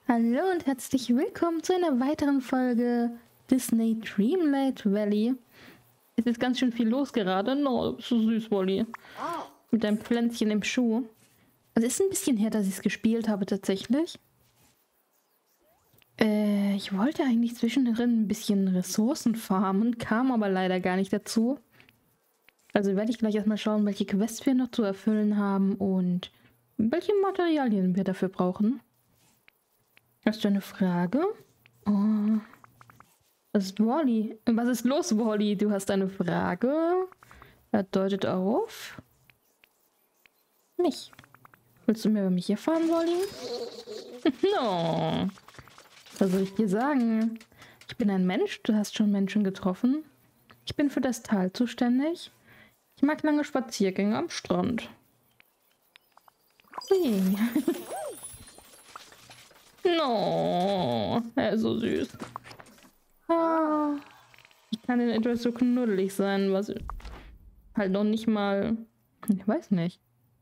Hallo und herzlich willkommen zu einer weiteren Folge Disney Dreamlight Valley. Es ist ganz schön viel los gerade. No, so süß, Wolli. Mit deinem Pflänzchen im Schuh. Also ist ein bisschen her, dass ich es gespielt habe tatsächlich. Ich wollte eigentlich zwischendrin ein bisschen Ressourcen farmen, kam aber leider gar nicht dazu. Also werde ich gleich erstmal schauen, welche Quests wir noch zu erfüllen haben und welche Materialien wir dafür brauchen. Hast du eine Frage? Oh. Was ist Wolli? Was ist los, Wolli? Du hast eine Frage? Er deutet auf. Mich. Willst du mehr über mich erfahren, Wolli? No. Was soll ich dir sagen? Ich bin ein Mensch, du hast schon Menschen getroffen. Ich bin für das Tal zuständig. Ich mag lange Spaziergänge am Strand. Hey. No, er ist so süß. Ah, ich kann denn etwas so knuddelig sein, was halt noch nicht mal, ich weiß nicht.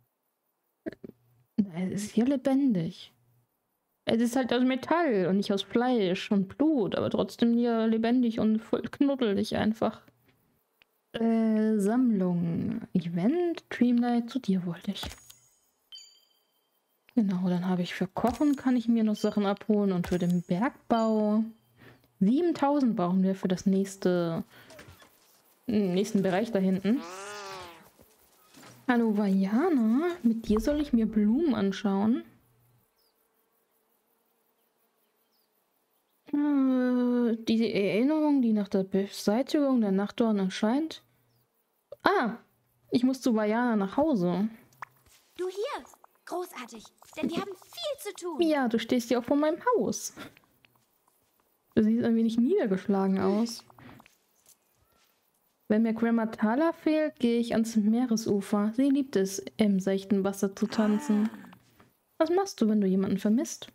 Es ist hier lebendig. Es ist halt aus Metall und nicht aus Fleisch und Blut, aber trotzdem hier lebendig und voll knuddelig einfach. Sammlung. Event, Dreamlight, zu dir wollte ich. Genau, dann habe ich für Kochen kann ich mir noch Sachen abholen und für den Bergbau 7000 brauchen wir für das nächsten Bereich da hinten. Hallo Vajana, mit dir soll ich mir Blumen anschauen. Die Erinnerung, die nach der Beseitigung der Nachtdorn erscheint. Ah, ich muss zu Vajana nach Hause. Du hier! Großartig, denn wir haben viel zu tun. Ja, du stehst ja auch vor meinem Haus. Du siehst ein wenig niedergeschlagen aus. Wenn mir Grandma Thala fehlt, gehe ich ans Meeresufer. Sie liebt es, im seichten Wasser zu tanzen. Was machst du, wenn du jemanden vermisst?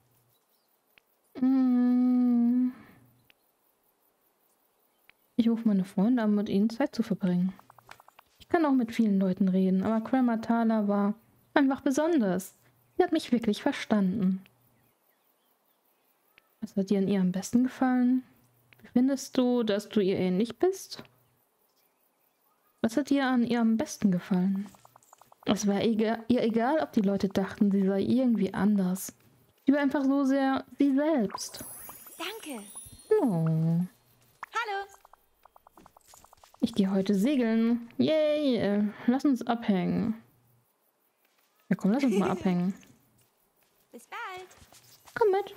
Ich rufe meine Freunde an, mit ihnen Zeit zu verbringen. Ich kann auch mit vielen Leuten reden, aber Grandma Thala war einfach besonders. Sie hat mich wirklich verstanden. Was hat dir an ihr am besten gefallen? Findest du, dass du ihr ähnlich bist? Was hat dir an ihr am besten gefallen? Es war ihr egal, ob die Leute dachten, sie sei irgendwie anders. Sie war einfach so sehr sie selbst. Danke. Oh. Hallo. Ich gehe heute segeln. Yay, lass uns abhängen. Ja komm, lass uns mal abhängen. Bis bald. Komm mit.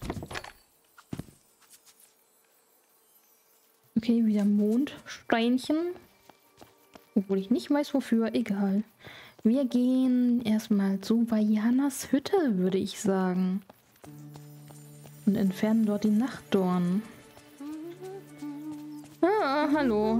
Okay, wieder Mondsteinchen. Obwohl ich nicht weiß, wofür. Egal. Wir gehen erstmal zu Vajanas Hütte, würde ich sagen. Und entfernen dort die Nachtdorn. Ah, hallo.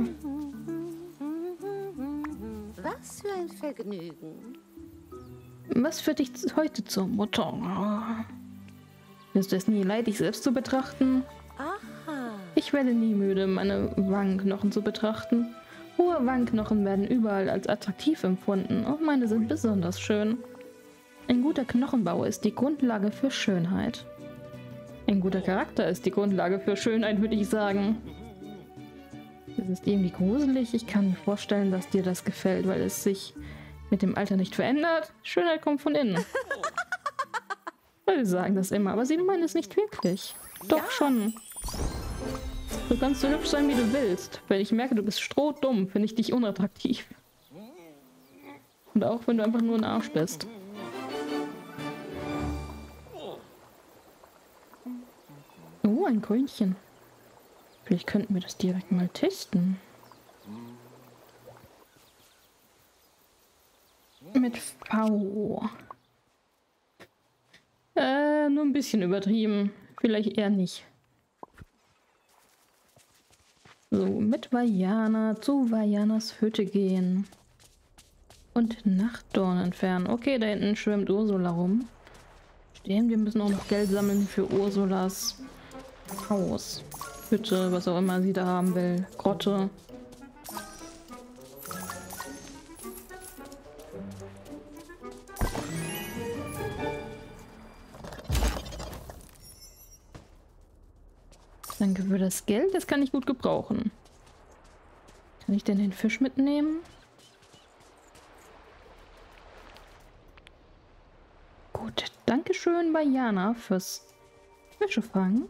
Was für ein Vergnügen. Was führt dich heute zur Mutter? Ist es nie leid, dich selbst zu betrachten? Aha. Ich werde nie müde, meine Wangenknochen zu betrachten. Hohe Wangenknochen werden überall als attraktiv empfunden, auch meine sind besonders schön. Ein guter Knochenbau ist die Grundlage für Schönheit. Ein guter Charakter ist die Grundlage für Schönheit, würde ich sagen. Es ist irgendwie gruselig, ich kann mir vorstellen, dass dir das gefällt, weil es sich mit dem Alter nicht verändert. Schönheit kommt von innen. Leute sagen das immer, aber sie meinen es nicht wirklich. Doch ja. Schon. Du kannst so hübsch sein, wie du willst. Wenn ich merke, du bist strohdumm, finde ich dich unattraktiv. Und auch wenn du einfach nur ein Arsch bist. Oh, ein Krönchen. Vielleicht könnten wir das direkt mal testen. Mit V. Nur ein bisschen übertrieben. Vielleicht eher nicht. So, mit Vajana zu Vajanas Hütte gehen. Und Nachtdorn entfernen. Okay, da hinten schwimmt Ursula rum. Stehen, wir müssen auch noch Geld sammeln für Ursulas Haus. Hütte, was auch immer sie da haben will. Grotte. Danke für das Geld, das kann ich gut gebrauchen. Kann ich denn den Fisch mitnehmen? Gut, Dankeschön bei Jana fürs Fische fangen.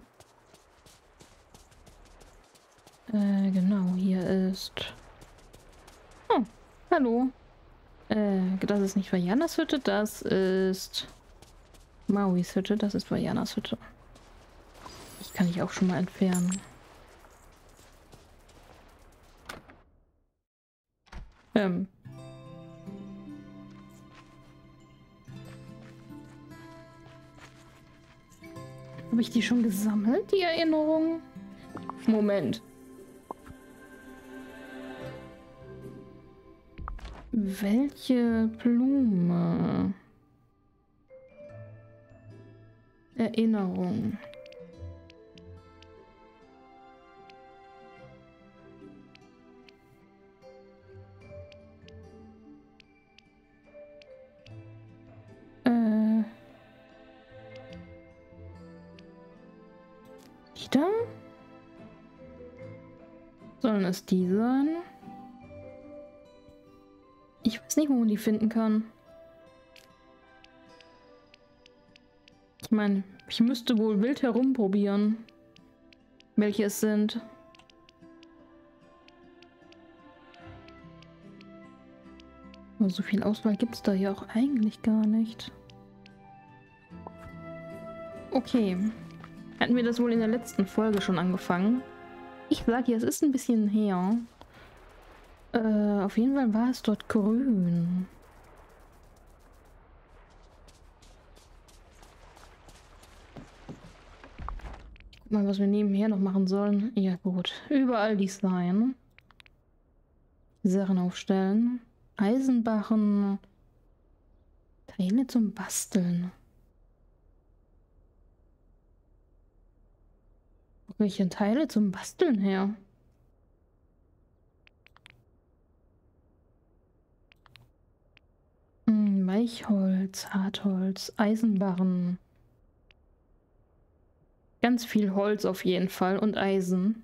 Genau, hier ist... Oh, hallo. Das ist nicht Vajanas Hütte, das ist Mauis Hütte, das ist Vajanas Hütte. Ich kann dich auch schon mal entfernen. Habe ich die schon gesammelt, die Erinnerung? Moment. Welche Blume? Erinnerung. Die da? Sollen es die sein? Ich weiß nicht, wo man die finden kann. Ich meine, ich müsste wohl wild herumprobieren, welche es sind. Aber so viel Auswahl gibt es da ja auch eigentlich gar nicht. Okay. Hatten wir das wohl in der letzten Folge schon angefangen? Ich sage ja, es ist ein bisschen her. Auf jeden Fall war es dort grün. Guck mal, was wir nebenher noch machen sollen. Ja gut, überall Design. Sachen aufstellen. Eisenbarren. Teile zum Basteln. Welche Teile zum Basteln her? Weichholz, Hartholz, Eisenbarren. Ganz viel Holz auf jeden Fall und Eisen.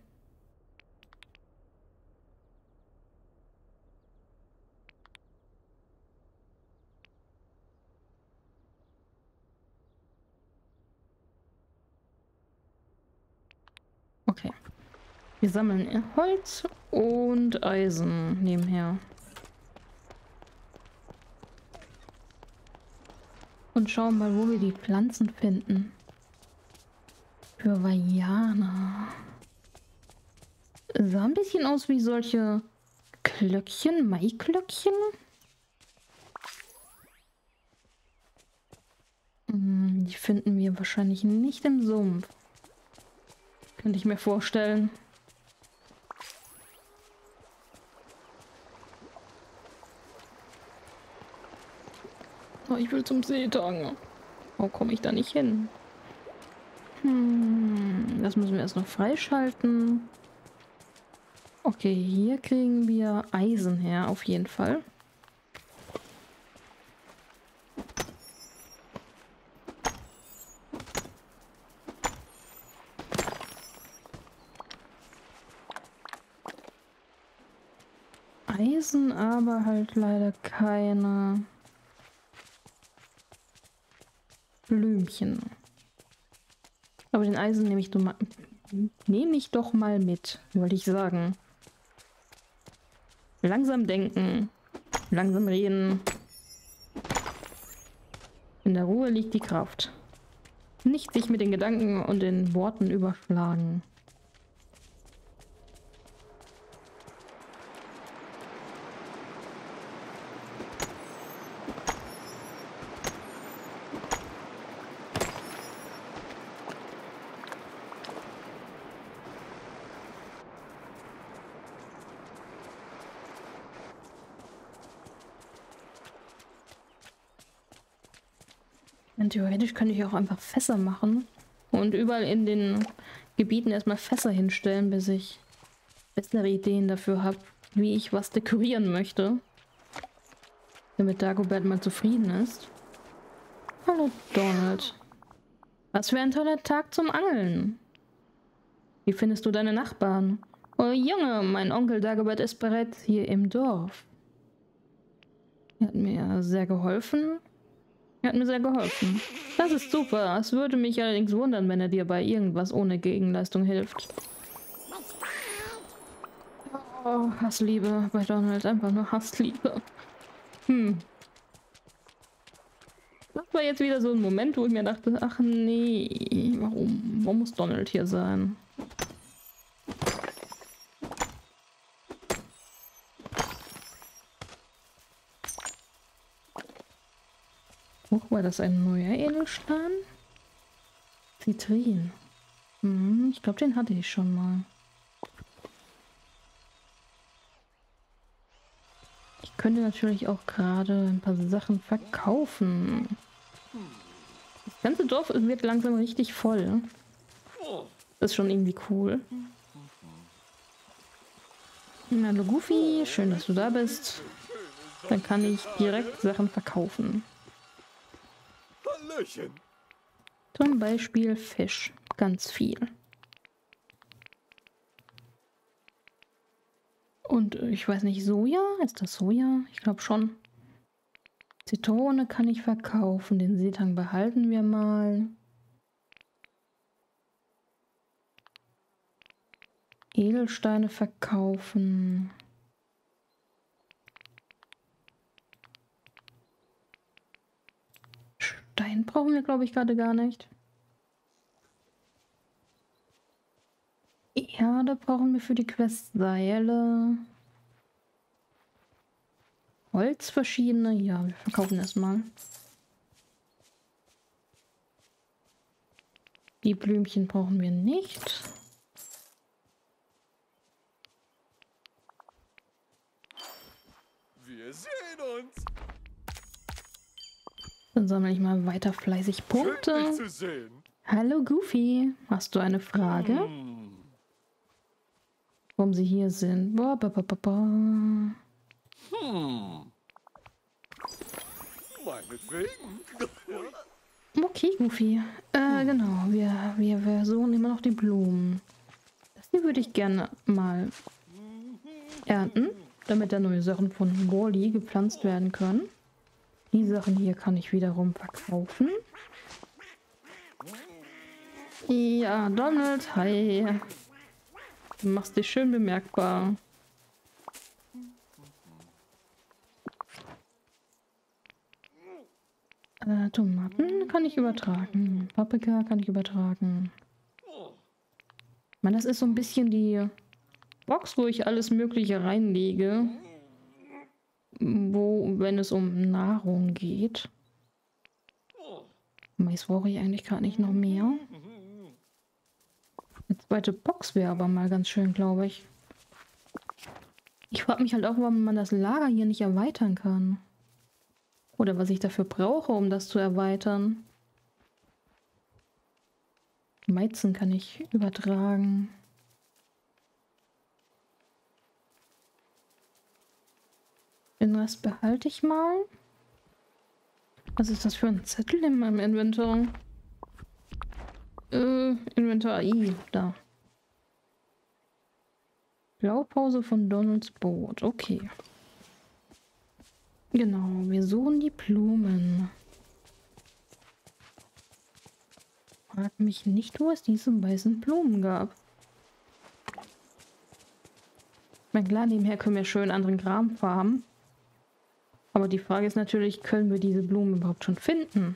Okay. Wir sammeln Holz und Eisen nebenher. Und schauen mal, wo wir die Pflanzen finden. Für Vajana. Sah ein bisschen aus wie solche Klöckchen, Maiklöckchen. Die finden wir wahrscheinlich nicht im Sumpf. Könnte ich mir vorstellen. Oh, ich will zum Seetang. Wo komme ich da nicht hin? Das müssen wir erst noch freischalten. Okay, hier kriegen wir Eisen her, auf jeden Fall. Eisen, aber halt leider keine Blümchen. Aber den Eisen nehme ich doch mal mit, wollte ich sagen. Langsam denken, langsam reden. In der Ruhe liegt die Kraft. Nicht sich mit den Gedanken und den Worten überschlagen. Und theoretisch könnte ich auch einfach Fässer machen und überall in den Gebieten erstmal Fässer hinstellen, bis ich bessere Ideen dafür habe, wie ich was dekorieren möchte. Damit Dagobert mal zufrieden ist. Hallo Donald. Was für ein toller Tag zum Angeln. Wie findest du deine Nachbarn? Oh Junge, mein Onkel Dagobert ist bereits hier im Dorf. Er hat mir sehr geholfen. Das ist super. Es würde mich allerdings wundern, wenn er dir bei irgendwas ohne Gegenleistung hilft. Oh, Hassliebe bei Donald. Einfach nur Hassliebe. Das war jetzt wieder so ein Moment, wo ich mir dachte, ach nee, warum? Warum muss Donald hier sein? War das ein neuer Edelstein? Zitrin. Ich glaube, den hatte ich schon mal. Ich könnte natürlich auch gerade ein paar Sachen verkaufen. Das ganze Dorf wird langsam richtig voll. Das ist schon irgendwie cool. Hallo Goofy, schön, dass du da bist. Dann kann ich direkt Sachen verkaufen. Hallöchen. Zum Beispiel Fisch. Ganz viel. Und ich weiß nicht, Soja? Ist das Soja? Ich glaube schon. Zitrone kann ich verkaufen. Den Seetang behalten wir mal. Edelsteine verkaufen. Stein brauchen wir, glaube ich, gerade gar nicht. Erde brauchen wir für die Quest. Seile. Holz verschiedene. Ja, wir verkaufen das mal. Die Blümchen brauchen wir nicht. Wir sehen uns. Dann sammle ich mal weiter fleißig Punkte. Schön, dich zu sehen. Hallo Goofy, hast du eine Frage? Warum sie hier sind? Meinetwegen. Okay, Goofy. Genau, wir versuchen immer noch die Blumen. Das hier würde ich gerne mal ernten, damit da neue Sachen von Wally gepflanzt werden können. Die Sachen hier kann ich wiederum verkaufen. Ja, Donald, hi. Du machst dich schön bemerkbar. Tomaten kann ich übertragen. Paprika kann ich übertragen. Ich meine, das ist so ein bisschen die Box, wo ich alles Mögliche reinlege. Wenn es um Nahrung geht. Mais brauche ich eigentlich gerade nicht noch mehr. Eine zweite Box wäre aber mal ganz schön, glaube ich. Ich frage mich halt auch, warum man das Lager hier nicht erweitern kann. Oder was ich dafür brauche, um das zu erweitern. Weizen kann ich übertragen. Den Rest behalte ich mal. Was ist das für ein Zettel in meinem Inventar? Inventar I, da. Blaupause von Donalds Boot, okay. Genau, wir suchen die Blumen. Frag mich nicht, wo es diese weißen Blumen gab. Ich meine, klar, nebenher können wir schön anderen Kram farmen. Aber die Frage ist natürlich, können wir diese Blumen überhaupt schon finden?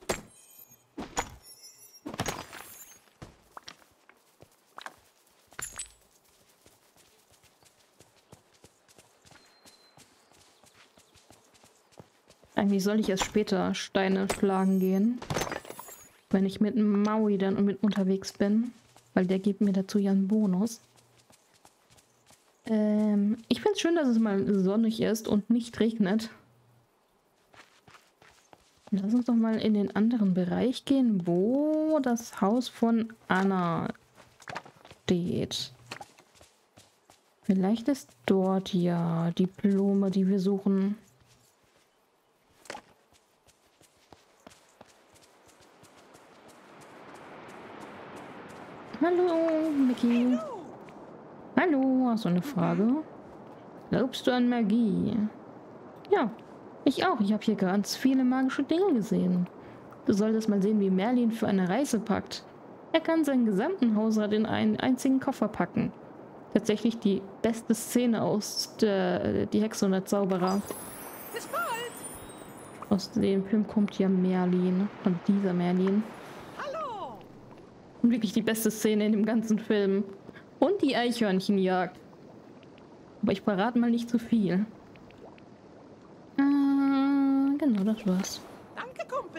Eigentlich soll ich erst später Steine schlagen gehen. Wenn ich mit Maui dann mit unterwegs bin. Weil der gibt mir dazu ja einen Bonus. Ich finde es schön, dass es mal sonnig ist und nicht regnet. Lass uns doch mal in den anderen Bereich gehen, wo das Haus von Anna steht. Vielleicht ist dort ja die Blume, die wir suchen. Hallo, Mickey. Hallo, hast du eine Frage? Glaubst du an Magie? Ja, ich auch. Ich habe hier ganz viele magische Dinge gesehen. Du solltest mal sehen, wie Merlin für eine Reise packt. Er kann seinen gesamten Hausrat in einen einzigen Koffer packen. Tatsächlich die beste Szene aus Die Hexe und der Zauberer. Bis bald! Aus dem Film kommt ja Merlin. Und dieser Merlin. Hallo! Und wirklich die beste Szene in dem ganzen Film. Und die Eichhörnchenjagd. Aber ich verrate mal nicht zu viel. Genau, das war's. Danke, Kumpel!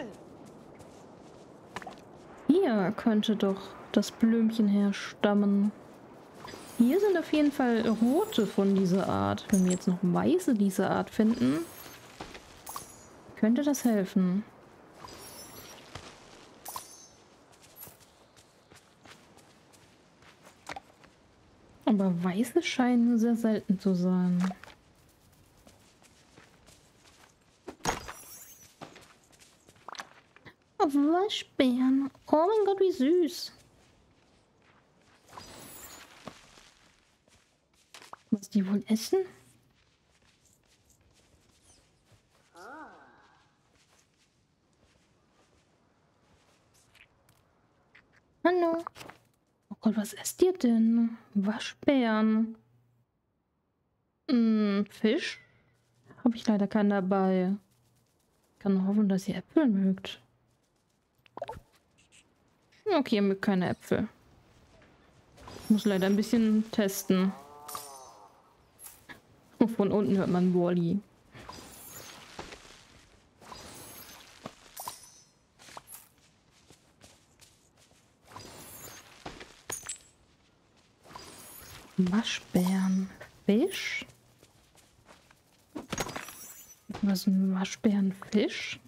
Hier könnte doch das Blümchen herstammen. Hier sind auf jeden Fall rote von dieser Art. Wenn wir jetzt noch weiße dieser Art finden, könnte das helfen. Aber weiße scheinen sehr selten zu sein. Waschbären. Oh mein Gott, wie süß. Was die wohl essen? Hallo. Oh Gott, was esst ihr denn? Waschbären. Fisch? Habe ich leider keinen dabei. Kann nur hoffen, dass ihr Äpfel mögt. Okay, ihr mögt keine Äpfel. Ich muss leider ein bisschen testen. Von unten hört man Wally. Waschbären. Fisch? Was ist ein Waschbärenfisch?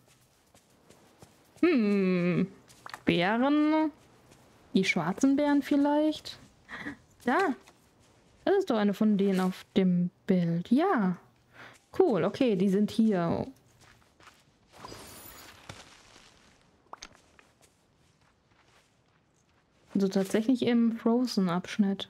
Bären? Die schwarzen Bären vielleicht? Da. Das ist doch eine von denen auf dem Bild. Ja. Cool, okay, die sind hier. Also tatsächlich im Frozen-Abschnitt.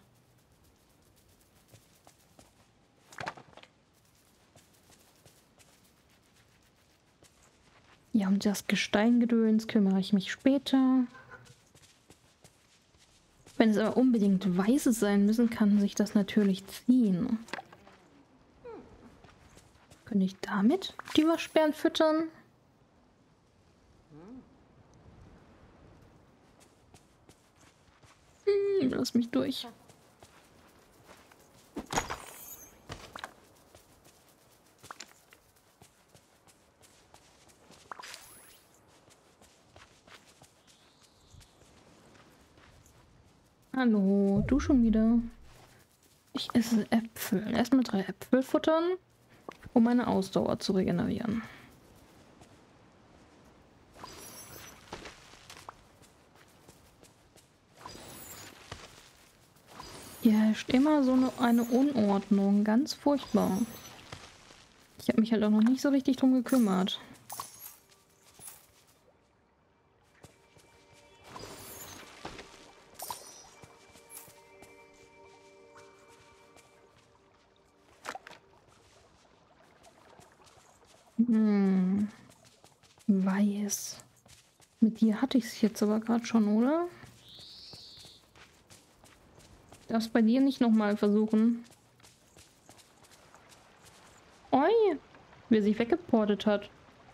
Ja, um das Gesteingedöns kümmere ich mich später. Wenn es aber unbedingt weiße sein müssen, kann sich das natürlich ziehen. Könnte ich damit die Waschbären füttern? Lass mich durch. Hallo, du schon wieder? Ich esse Äpfel. Erstmal 3 Äpfel futtern, um meine Ausdauer zu regenerieren. Hier herrscht immer so eine Unordnung. Ganz furchtbar. Ich habe mich halt auch noch nicht so richtig drum gekümmert. Weiß. Mit dir hatte ich es jetzt aber gerade schon, oder? Darf's bei dir nicht nochmal versuchen. Oi, wer sich weggeportet hat.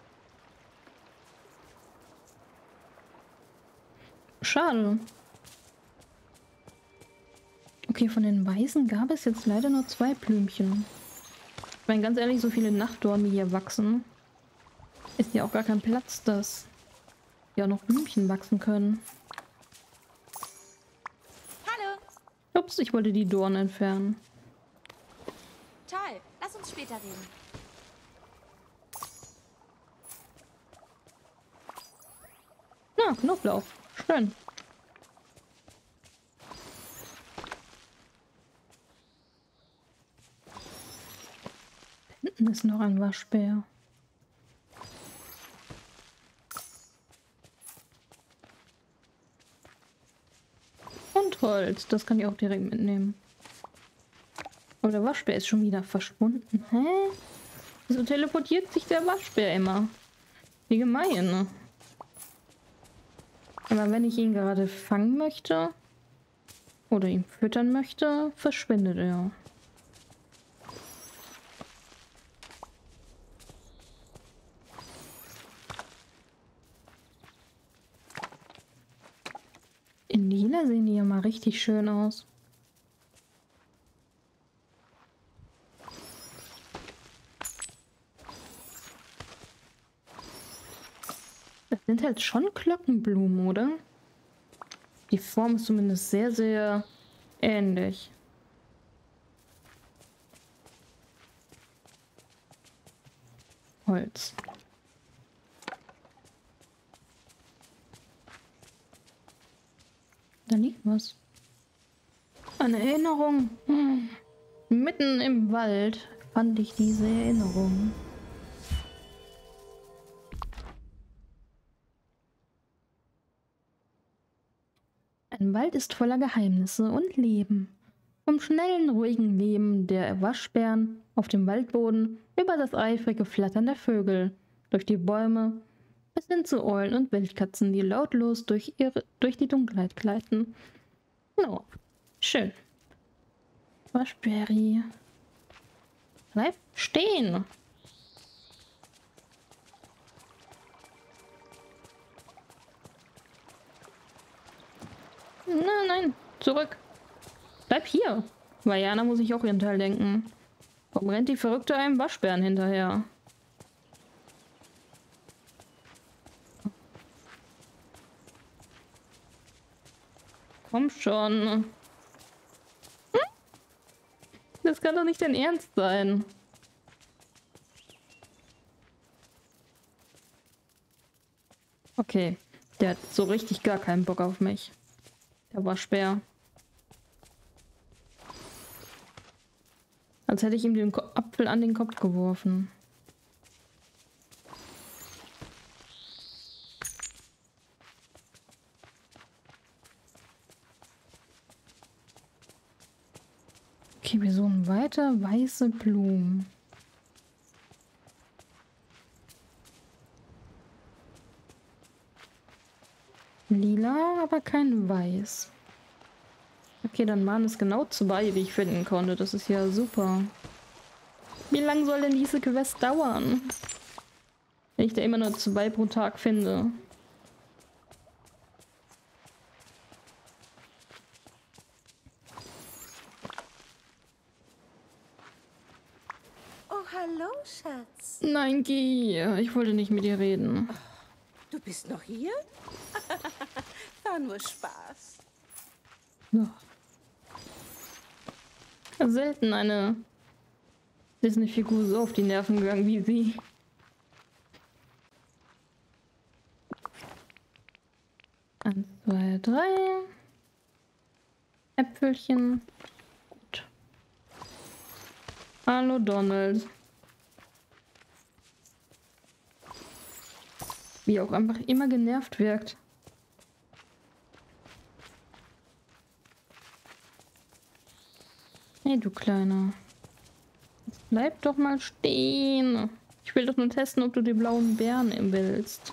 Schade. Okay, von den Weißen gab es jetzt leider nur 2 Blümchen. Ich meine, ganz ehrlich, so viele Nachtdorn, die hier wachsen, ist ja auch gar kein Platz, dass ja noch Blümchen wachsen können. Hallo. Ups, ich wollte die Dornen entfernen. Toll. Lass uns später reden. Na, Knoblauch. Schön. Hinten ist noch ein Waschbär. Und Totholz. Das kann ich auch direkt mitnehmen. Aber der Waschbär ist schon wieder verschwunden. Hä? Wieso teleportiert sich der Waschbär immer? Wie gemein. Ne? Aber wenn ich ihn gerade fangen möchte oder ihn füttern möchte, verschwindet er. In lila sehen die ja mal richtig schön aus. Das sind halt schon Glockenblumen, oder? Die Form ist zumindest sehr, sehr ähnlich. Holz. Da liegt was. Eine Erinnerung. Mitten im Wald fand ich diese Erinnerung. Ein Wald ist voller Geheimnisse und Leben. Vom schnellen, ruhigen Leben der Waschbären auf dem Waldboden über das eifrige Flattern der Vögel durch die Bäume bis hin zu Eulen und Wildkatzen, die lautlos durch die Dunkelheit gleiten. Oh, schön. Waschbäri. Bleib stehen. Nein, zurück. Bleib hier. Vajana muss ich auch ihren Teil denken. Warum rennt die Verrückte einem Waschbären hinterher? Komm schon. Das kann doch nicht dein Ernst sein. Okay, der hat so richtig gar keinen Bock auf mich. Der Waschbär. Als hätte ich ihm den Apfel an den Kopf geworfen. Okay, wir suchen weiter weiße Blumen. Lila, aber kein Weiß. Okay, dann waren es genau 2, wie ich finden konnte. Das ist ja super. Wie lange soll denn diese Quest dauern? Wenn ich da immer nur 2 pro Tag finde. Oh, hallo, Schatz. Nein, geh. Ich wollte nicht mit dir reden. Du bist noch hier? War nur Spaß. Ja. Selten eine Disney-Figur so auf die Nerven gegangen wie sie. Eins, 2, 3. Äpfelchen. Gut. Hallo Donald. Wie er auch einfach immer genervt wirkt. Hey, du Kleiner. Jetzt bleib doch mal stehen. Ich will doch nur testen, ob du die blauen Beeren willst.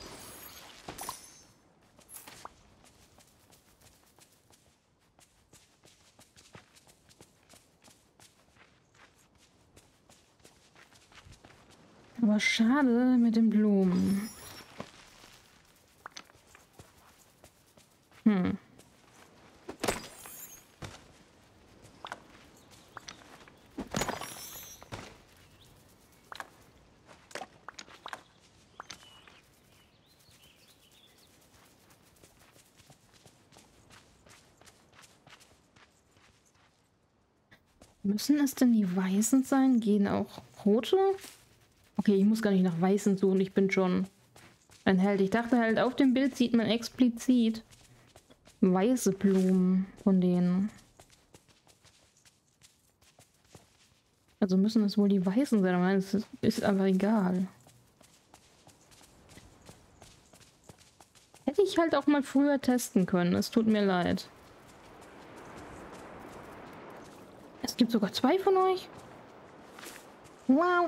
Aber schade mit den Blumen. Müssen es denn die Weißen sein? Gehen auch rote? Okay, ich muss gar nicht nach Weißen suchen. Ich bin schon ein Held. Ich dachte halt, auf dem Bild sieht man explizit weiße Blumen von denen. Also müssen es wohl die Weißen sein. Aber es ist einfach egal. Hätte ich halt auch mal früher testen können. Es tut mir leid. Es gibt sogar 2 von euch. Wow.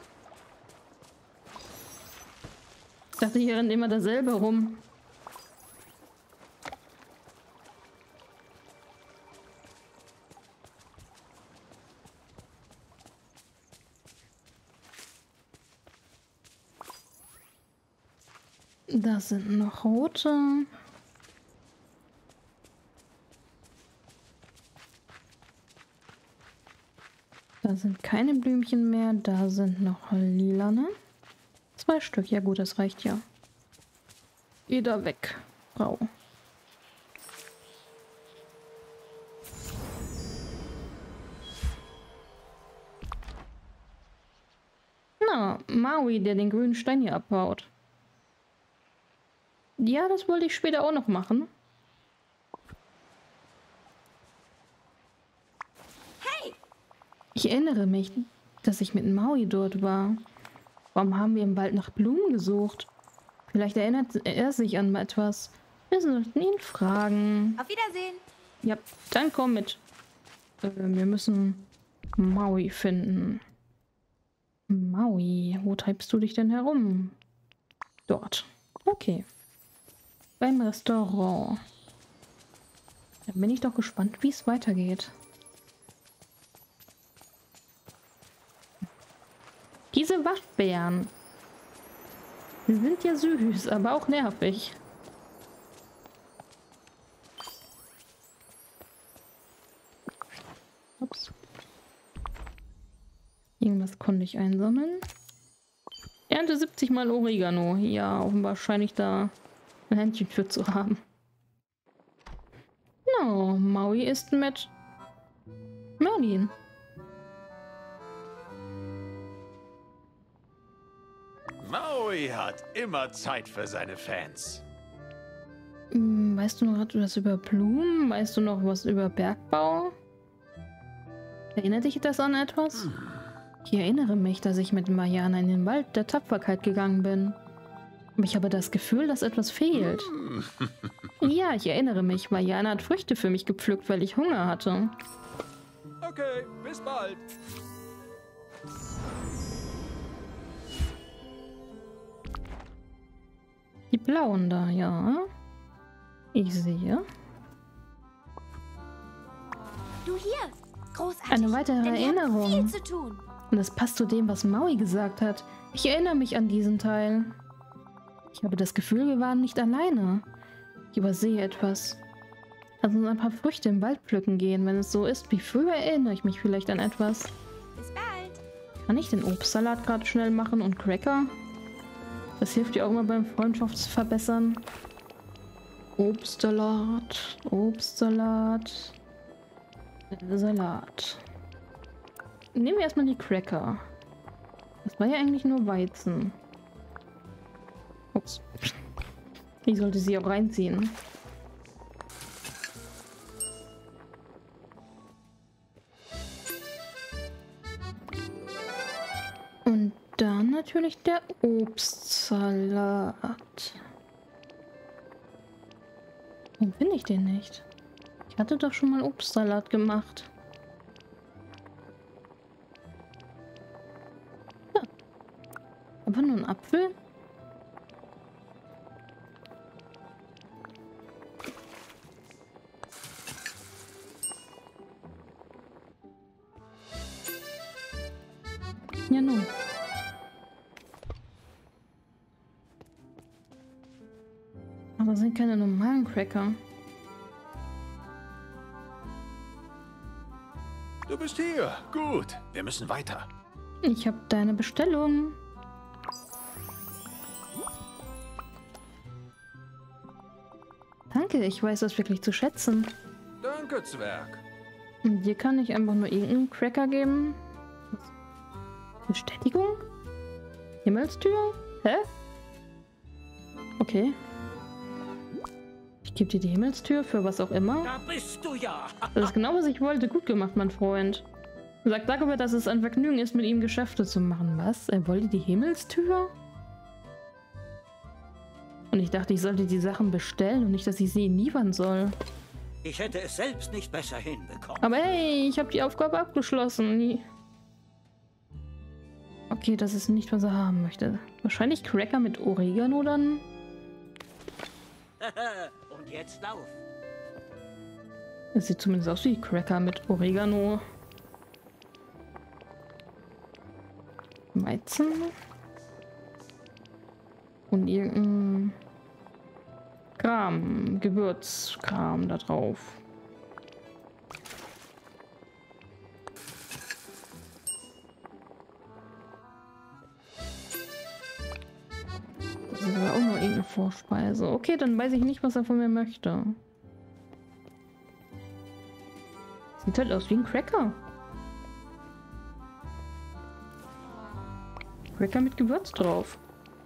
Ich dachte, hier rennt immer dasselbe rum. Da sind noch rote. Da sind keine Blümchen mehr. Da sind noch lilane. 2 Stück. Ja gut, das reicht ja. Jeder weg, Frau. Na, Maui, der den grünen Stein hier abbaut. Ja, das wollte ich später auch noch machen. Hey! Ich erinnere mich, dass ich mit Maui dort war. Warum haben wir im Wald nach Blumen gesucht? Vielleicht erinnert er sich an etwas. Wir sollten ihn fragen. Auf Wiedersehen! Ja, dann komm mit. Wir müssen Maui finden. Maui, wo treibst du dich denn herum? Dort. Okay. Beim Restaurant. Dann bin ich doch gespannt, wie es weitergeht. Diese Waschbären. Sie sind ja süß, aber auch nervig. Ups. Irgendwas konnte ich einsammeln. Ernte 70 mal Oregano. Ja, offenbar scheine ich da ein Händchen für zu haben. No, Maui ist mit Merlin. Maui hat immer Zeit für seine Fans. Weißt du noch etwas über Blumen? Weißt du noch was über Bergbau? Erinnert dich das an etwas? Ich erinnere mich, dass ich mit Mariana in den Wald der Tapferkeit gegangen bin. Aber ich habe das Gefühl, dass etwas fehlt. Ja, ich erinnere mich. Mariana hat Früchte für mich gepflückt, weil ich Hunger hatte. Okay, bis bald. Die blauen da, ja. Ich sehe. Du hier! Großartig! Eine weitere denn wir haben Erinnerung. viel zu tun. Und das passt zu dem, was Maui gesagt hat. Ich erinnere mich an diesen Teil. Ich habe das Gefühl, wir waren nicht alleine. Ich übersehe etwas. Lass uns ein paar Früchte im Wald pflücken gehen. Wenn es so ist wie früher, erinnere ich mich vielleicht an etwas. Bis bald! Kann ich den Obstsalat gerade schnell machen und Cracker? Das hilft ja auch immer beim Freundschaftsverbessern. Obstsalat, Obstsalat, Salat. Nehmen wir erstmal die Cracker. Das war ja eigentlich nur Weizen. Ups. Ich sollte sie auch reinziehen. Und dann natürlich der Obstsalat. Warum finde ich den nicht? Ich hatte doch schon mal Obstsalat gemacht. Ja. Aber nur ein Apfel? Ja nun. Aber es sind keine normalen Cracker. Du bist hier. Gut, wir müssen weiter. Ich habe deine Bestellung. Danke, ich weiß das wirklich zu schätzen. Danke, Zwerg. Und dir kann ich einfach nur irgendeinen Cracker geben. Bestätigung? Himmelstür? Hä? Okay. Ich gebe dir die Himmelstür für was auch immer. Da bist du ja. Das ist genau, was ich wollte. Gut gemacht, mein Freund. Sag Dagobert, dass es ein Vergnügen ist, mit ihm Geschäfte zu machen. Was? Er wollte die Himmelstür? Und ich dachte, ich sollte die Sachen bestellen und nicht, dass ich sie liefern soll. Ich hätte es selbst nicht besser hinbekommen. Aber hey, ich habe die Aufgabe abgeschlossen. Okay, das ist nicht, was er haben möchte. Wahrscheinlich Cracker mit Oregano dann. Und jetzt lauf. Es sieht zumindest aus wie Cracker mit Oregano. Weizen. Und irgendein Kram, Gewürzkram da drauf. Das ist aber auch nur irgendeine Vorspeise. Okay, dann weiß ich nicht, was er von mir möchte. Sieht halt aus wie ein Cracker. Cracker mit Gewürz drauf.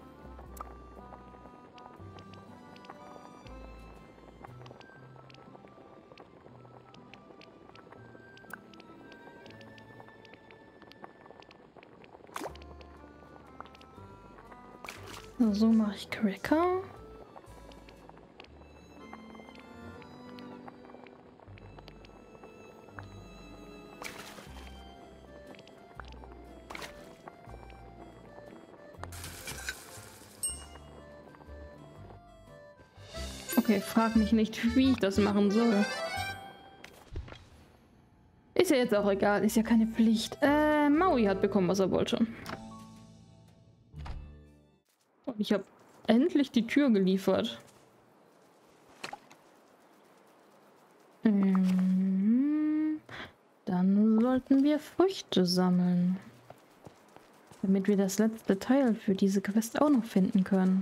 So mache ich Cracker. Okay, frag mich nicht, wie ich das machen soll. Ist ja jetzt auch egal, ist ja keine Pflicht. Maui hat bekommen, was er wollte. Und ich habe endlich die Tür geliefert. Dann sollten wir Früchte sammeln. Damit wir das letzte Teil für diese Quest auch noch finden können.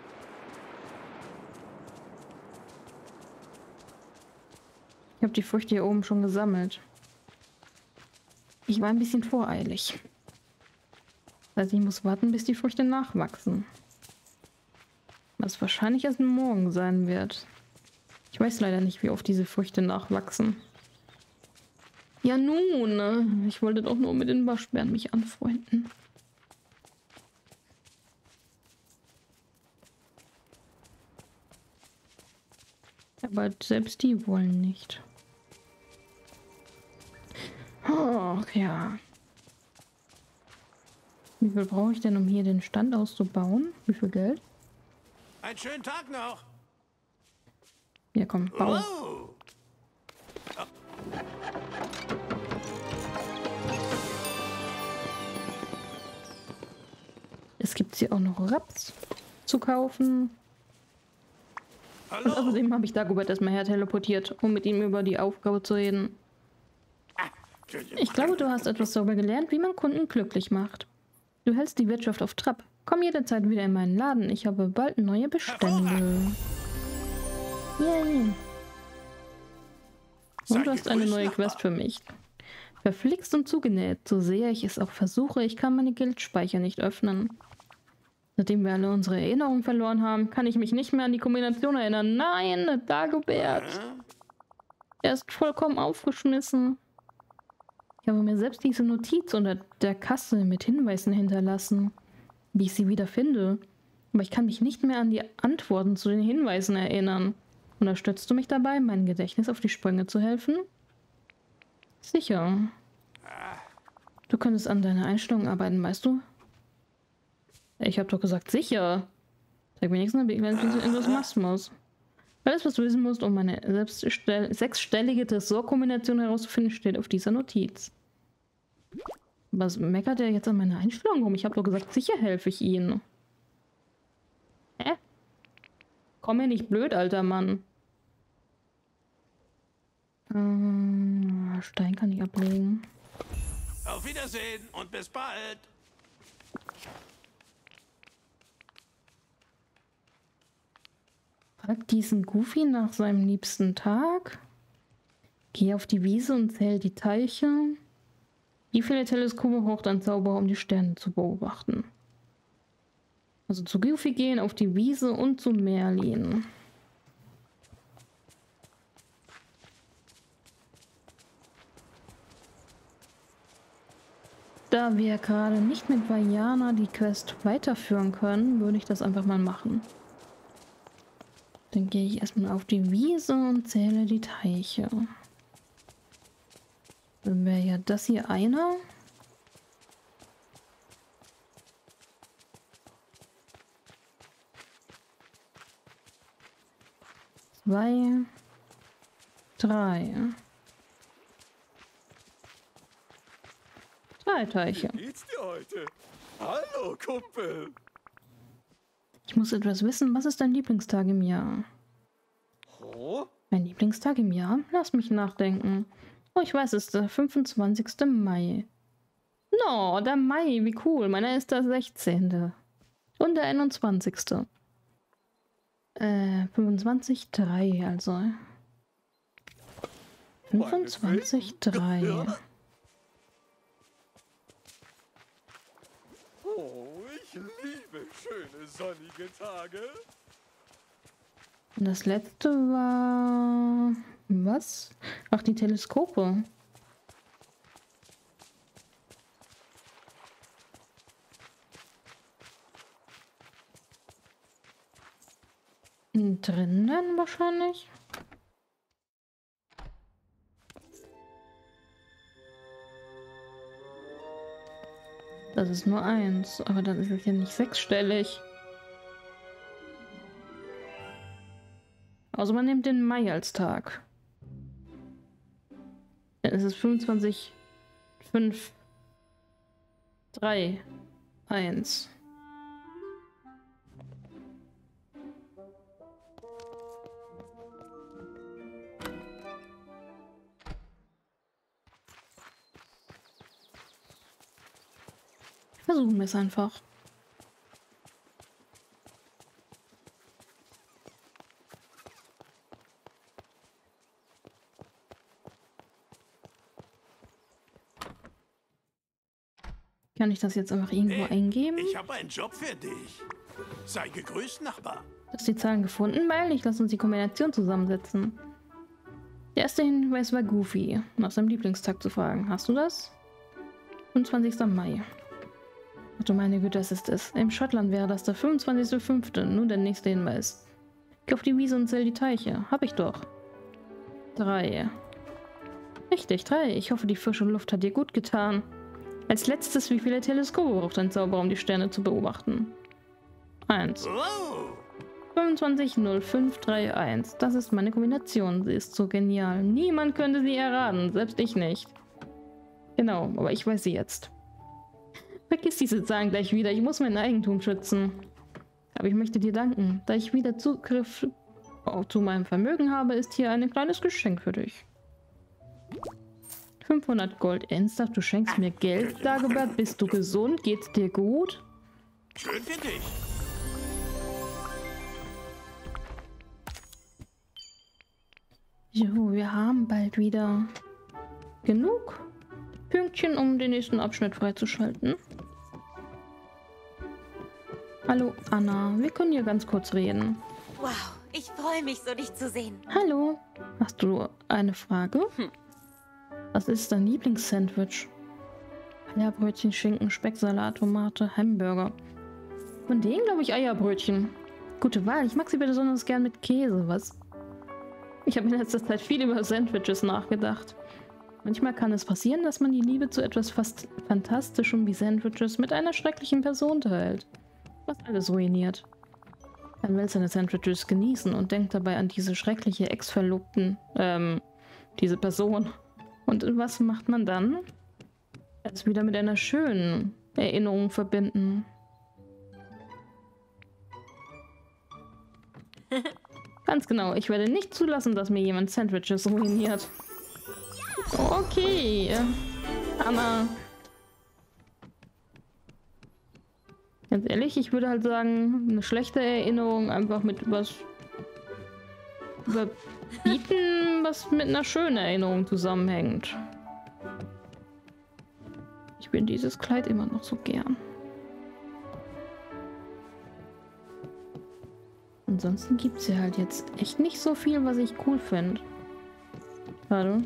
Ich habe die Früchte hier oben schon gesammelt. Ich war ein bisschen voreilig. Das heißt, ich muss warten, bis die Früchte nachwachsen. Was wahrscheinlich erst morgen sein wird. Ich weiß leider nicht, wie oft diese Früchte nachwachsen. Ja nun, ich wollte doch nur mit den Waschbären mich anfreunden. Aber selbst die wollen nicht. Oh, ja. Wie viel brauche ich denn, um hier den Stand auszubauen? Wie viel Geld? Einen schönen Tag noch. Ja, komm, bau. Oh. Es gibt hier auch noch Raps zu kaufen. Und Hallo. außerdem habe ich Dagobert erstmal her teleportiert, um mit ihm über die Aufgabe zu reden. Ich glaube, du hast etwas darüber gelernt, wie man Kunden glücklich macht. Du hältst die Wirtschaft auf Trab. Komm jederzeit wieder in meinen Laden. Ich habe bald neue Bestände. Yay. Und du hast eine neue Quest für mich. Verflixt und zugenäht. So sehr ich es auch versuche, ich kann meine Guildspeicher nicht öffnen. Seitdem wir alle unsere Erinnerungen verloren haben, kann ich mich nicht mehr an die Kombination erinnern. Nein, Dagobert. Er ist vollkommen aufgeschmissen. Ich habe mir selbst diese Notiz unter der Kasse mit Hinweisen hinterlassen, wie ich sie wieder finde. Aber ich kann mich nicht mehr an die Antworten zu den Hinweisen erinnern. Unterstützt du mich dabei, mein Gedächtnis auf die Sprünge zu helfen? Sicher. Du könntest an deiner Einstellung arbeiten, weißt du? Ich habe doch gesagt, sicher. Sag wenigstens Enthusiasmus. Alles, was du wissen musst, um meine sechsstellige Tresorkombination herauszufinden, steht auf dieser Notiz. Was meckert er jetzt an meiner Einstellung rum? Ich habe doch gesagt, sicher helfe ich ihnen. Hä? Komm mir nicht blöd, alter Mann. Stein kann ich ablegen. Auf Wiedersehen und bis bald. Frag diesen Goofy nach seinem liebsten Tag. Geh auf die Wiese und zähl die Teiche. Wie viele Teleskope braucht ein Zauberer, um die Sterne zu beobachten? Also zu Goofy gehen, auf die Wiese und zu Merlin. Da wir gerade nicht mit Vajana die Quest weiterführen können, würde ich das einfach mal machen. Dann gehe ich erstmal auf die Wiese und zähle die Teiche. Dann wäre ja das hier einer. Zwei. Drei. Drei Teiche. Wie geht's dir heute? Hallo, Kumpel. Ich muss etwas wissen. Was ist dein Lieblingstag im Jahr? Oh? Mein Lieblingstag im Jahr? Lass mich nachdenken. Oh, ich weiß, es ist der 25. Mai. No, der Mai, wie cool. Meiner ist der 16. Und der 21. 25, 3, also. 25, 3. Oh, ich liebe schöne sonnige Tage. Und das letzte war... Was? Ach, die Teleskope. Drinnen wahrscheinlich. Das ist nur 1, aber dann ist es ja nicht 6-stellig. Also man nimmt den Mai als Tag. Dann ist es 25, 5, 3, 1. Versuchen wir es einfach. Kann ich das jetzt einfach irgendwo eingeben? Ich habe einen Job für dich. Sei gegrüßt, Nachbar. Du hast die Zahlen gefunden? Weil ich lass uns die Kombination zusammensetzen. Der erste Hinweis war Goofy, nach seinem Lieblingstag zu fragen. Hast du das? 25. Mai. Ach du meine Güte, das ist es. Im Schottland wäre das der 25.05. Nun der nächste Hinweis. Geh auf die Wiese und zähl die Teiche. Hab ich doch. 3. Richtig, 3. Ich hoffe, die frische Luft hat dir gut getan. Als letztes, wie viele Teleskope braucht ein Zauberer, um die Sterne zu beobachten? 1. Oh. 250531. Das ist meine Kombination. Sie ist so genial. Niemand könnte sie erraten, selbst ich nicht. Genau, aber ich weiß sie jetzt. Vergiss diese Zahlen gleich wieder. Ich muss mein Eigentum schützen. Aber ich möchte dir danken. Da ich wieder Zugriff zu meinem Vermögen habe, ist hier ein kleines Geschenk für dich. 500 Gold. Ernsthaft, du schenkst mir Geld, Dagobert? Bist du gesund? Geht's dir gut? Schön für dich. Jo, wir haben bald wieder genug Pünktchen, um den nächsten Abschnitt freizuschalten. Hallo Anna, wir können hier ganz kurz reden. Wow, ich freue mich so, dich zu sehen. Hallo, hast du eine Frage? Was ist dein Lieblingssandwich? Eierbrötchen, Schinken, Specksalat, Tomate, Hamburger. Von denen glaube ich Eierbrötchen. Gute Wahl, ich mag sie besonders gern mit Käse, was? Ich habe in letzter Zeit viel über Sandwiches nachgedacht. Manchmal kann es passieren, dass man die Liebe zu etwas fast Fantastischem wie Sandwiches mit einer schrecklichen Person teilt. Was alles ruiniert. Man will seine Sandwiches genießen und denkt dabei an diese schreckliche Ex-Verlobten, diese Person. Und was macht man dann? Es wieder mit einer schönen Erinnerung verbinden. Ganz genau, ich werde nicht zulassen, dass mir jemand Sandwiches ruiniert. Okay, Anna. Ganz ehrlich, ich würde halt sagen, eine schlechte Erinnerung einfach mit was überbieten, was mit einer schönen Erinnerung zusammenhängt. Ich bin dieses Kleid immer noch so gern. Ansonsten gibt es ja halt jetzt echt nicht so viel, was ich cool finde. Warte.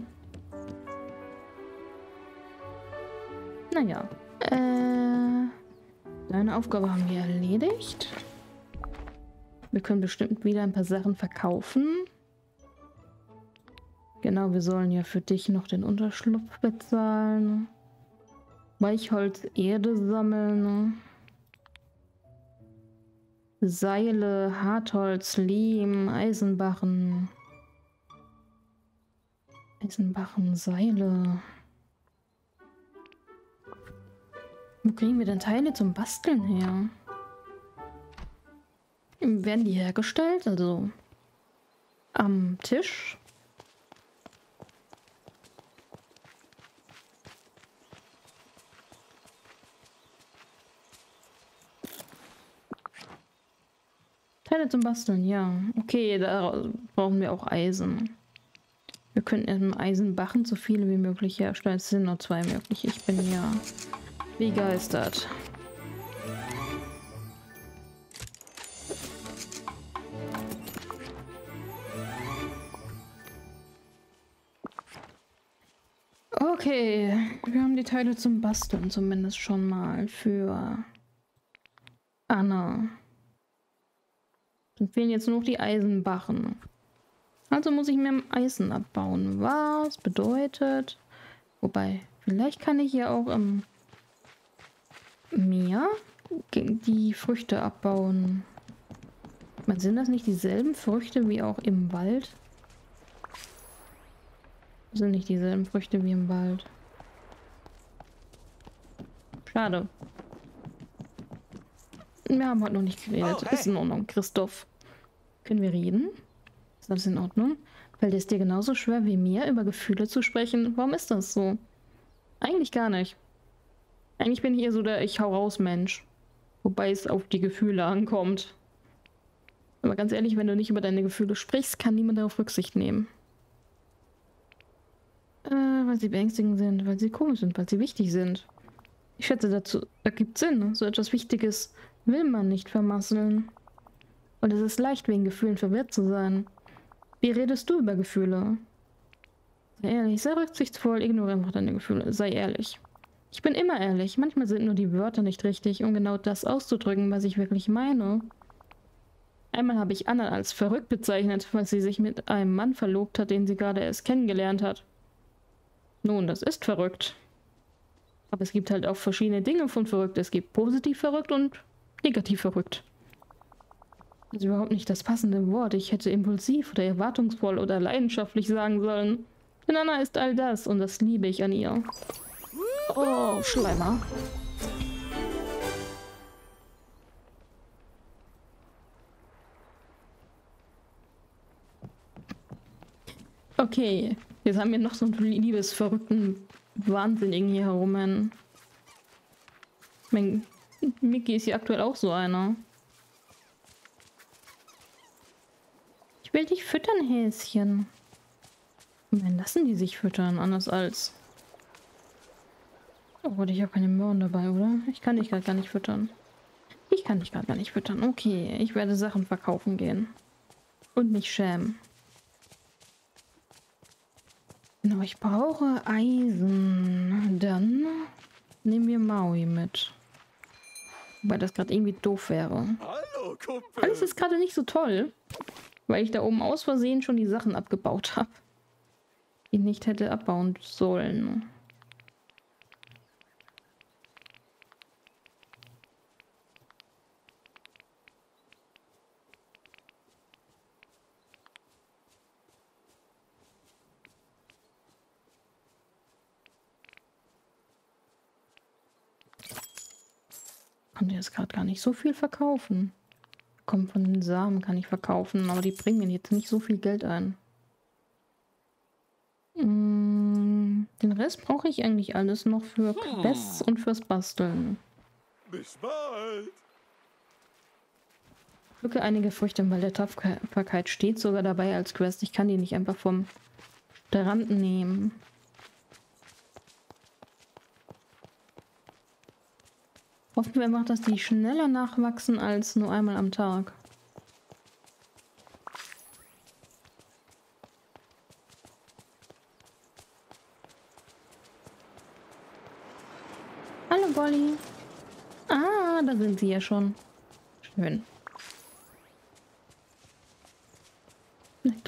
Naja. Deine Aufgabe haben wir erledigt. Wir können bestimmt wieder ein paar Sachen verkaufen. Genau, wir sollen ja für dich noch den Unterschlupf bezahlen. Weichholz, Erde sammeln. Seile, Hartholz, Lehm, Eisenbarren. Eisenbarren, Seile. Wo kriegen wir denn Teile zum Basteln her? Werden die hergestellt? Also am Tisch? Teile zum Basteln, ja. Okay, da brauchen wir auch Eisen. Wir könnten im Eisenbarren so viele wie möglich herstellen. Es sind nur 2 möglich. Ich bin ja begeistert. Okay, wir haben die Teile zum Basteln zumindest schon mal für Anna. Dann fehlen jetzt nur noch die Eisenbarren. Also muss ich mir Eisen abbauen. Was bedeutet... Wobei, vielleicht kann ich ja auch im Meer die Früchte abbauen. Sind das nicht dieselben Früchte wie auch im Wald? Das sind nicht dieselben Früchte wie im Wald. Schade. Wir haben heute noch nicht geredet. Oh, hey. Ist in Ordnung, Christoph. Können wir reden? Ist das in Ordnung? Fällt es dir genauso schwer wie mir, über Gefühle zu sprechen? Warum ist das so? Eigentlich gar nicht. Eigentlich bin ich eher so der Ich-hau-raus-Mensch. Wobei es auf die Gefühle ankommt. Aber ganz ehrlich, wenn du nicht über deine Gefühle sprichst, kann niemand darauf Rücksicht nehmen. Weil sie beängstigend sind, weil sie komisch sind, weil sie wichtig sind. Ich schätze, dazu ergibt Sinn. So etwas Wichtiges will man nicht vermasseln. Und es ist leicht, wegen Gefühlen verwirrt zu sein. Wie redest du über Gefühle? Sei ehrlich, sei rücksichtsvoll, ignoriere einfach deine Gefühle. Sei ehrlich. Ich bin immer ehrlich. Manchmal sind nur die Wörter nicht richtig, um genau das auszudrücken, was ich wirklich meine. Einmal habe ich Anna als verrückt bezeichnet, weil sie sich mit einem Mann verlobt hat, den sie gerade erst kennengelernt hat. Nun, das ist verrückt. Aber es gibt halt auch verschiedene Dinge von verrückt. Es gibt positiv verrückt und negativ verrückt. Das ist überhaupt nicht das passende Wort. Ich hätte impulsiv oder erwartungsvoll oder leidenschaftlich sagen sollen. Denn Anna ist all das und das liebe ich an ihr. Oh, Schleimer. Okay, jetzt haben wir noch so einen liebesverrückten Wahnsinnigen hier herum. Mickey ist hier aktuell auch so einer. Ich will dich füttern, Häschen. Wann lassen die sich füttern, anders als... Oh Gott, ich habe keine Möhren dabei, oder? Ich kann dich gerade gar nicht füttern. Ich kann dich gerade gar nicht füttern. Okay, ich werde Sachen verkaufen gehen. Und mich schämen. Genau, ich brauche Eisen. Dann nehmen wir Maui mit. Wobei das gerade irgendwie doof wäre. Hallo, Kumpel. Alles ist gerade nicht so toll, weil ich da oben aus Versehen schon die Sachen abgebaut habe, die ich nicht hätte abbauen sollen. Konnte jetzt gerade gar nicht so viel verkaufen. Kommt von den Samen, kann ich verkaufen, aber die bringen mir jetzt nicht so viel Geld ein. Den Rest brauche ich eigentlich alles noch für Quests und fürs Basteln. Bis bald. Pflücke einige Früchte, weil der Tapferkeit steht sogar dabei als Quest. Ich kann die nicht einfach vom Strand nehmen. Hoffen wir einfach, dass die schneller nachwachsen als nur einmal am Tag. Hallo Bolli. Ah, da sind sie ja schon. Schön.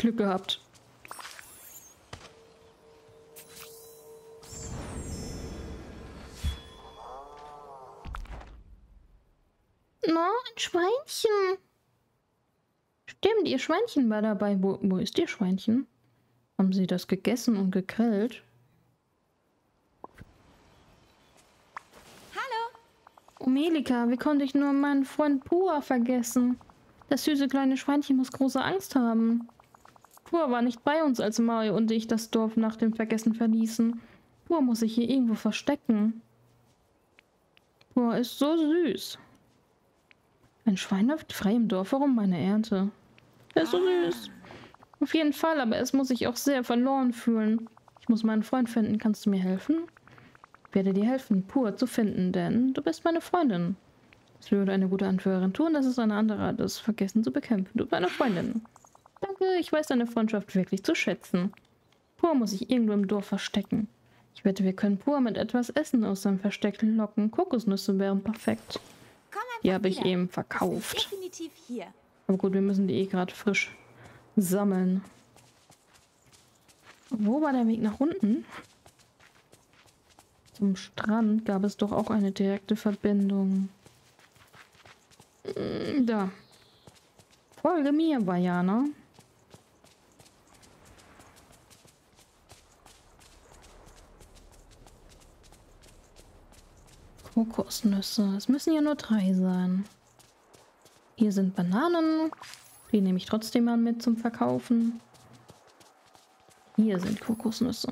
Glück gehabt. Na, ein Schweinchen. Stimmt, ihr Schweinchen war dabei. Wo ist ihr Schweinchen? Haben sie das gegessen und gegrillt? Hallo. Oh, Melika, wie konnte ich nur meinen Freund Pua vergessen? Das süße kleine Schweinchen muss große Angst haben. Pua war nicht bei uns, als Mario und ich das Dorf nach dem Vergessen verließen. Pua muss sich hier irgendwo verstecken. Pua ist so süß. Ein Schwein läuft frei im Dorf herum, meine Ernte. Er ist so süß. Auf jeden Fall, aber es muss sich auch sehr verloren fühlen. Ich muss meinen Freund finden. Kannst du mir helfen? Ich werde dir helfen, Pua zu finden, denn du bist meine Freundin. Es würde eine gute Anführerin tun, das ist eine andere Art, das Vergessen zu bekämpfen. Du bist meine Freundin. Danke, ich weiß deine Freundschaft wirklich zu schätzen. Pua muss sich irgendwo im Dorf verstecken. Ich wette, wir können Pua mit etwas Essen aus seinem Versteck locken. Kokosnüsse wären perfekt. Komm einfach Die habe ich wieder. eben Ich bin verkauft. definitiv hier. Aber gut, wir müssen die eh gerade frisch sammeln. Wo war der Weg nach unten? Zum Strand gab es doch auch eine direkte Verbindung. Da. Folge mir, Vajana. Kokosnüsse. Es müssen ja nur 3 sein. Hier sind Bananen. Die nehme ich trotzdem mal mit zum Verkaufen. Hier sind Kokosnüsse.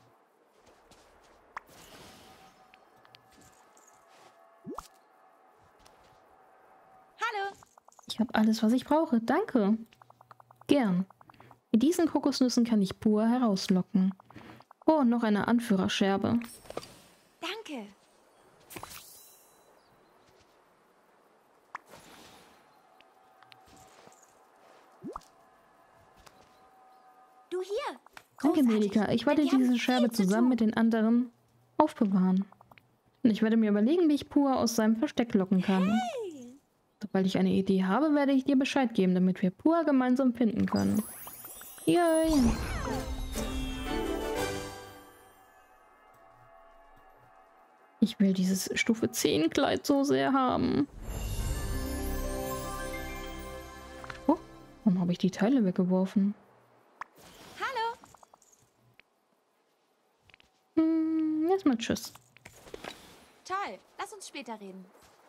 Hallo. Ich habe alles, was ich brauche. Danke. Gern. Mit diesen Kokosnüssen kann ich Pua herauslocken. Oh, und noch eine Anführerscherbe. Danke. Du hier. Danke, Großartig. Melika. Ich werde Denn wir haben diese Scherbe viel zu zusammen tun. mit den anderen aufbewahren. Und ich werde mir überlegen, wie ich Pua aus seinem Versteck locken kann. Hey. Sobald ich eine Idee habe, werde ich dir Bescheid geben, damit wir Pua gemeinsam finden können. Yay! Ich will dieses Stufe 10 Kleid so sehr haben. Oh, warum habe ich die Teile weggeworfen? Hallo. Erstmal tschüss. Toll. Lass uns später reden.